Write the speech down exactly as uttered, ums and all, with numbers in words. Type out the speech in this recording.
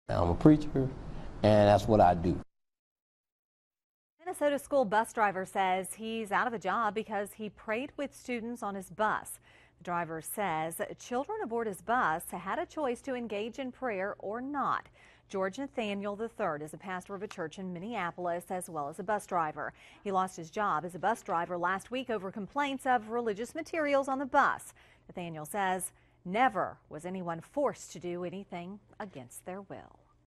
I'm a preacher, and that's what I do. Minnesota school bus driver says he's out of a job because he prayed with students on his bus. The driver says children aboard his bus had a choice to engage in prayer or not. George Nathaniel the third is a pastor of a church in Minneapolis as well as a bus driver. He lost his job as a bus driver last week over complaints of religious materials on the bus. Nathaniel says never was anyone forced to do anything against their will.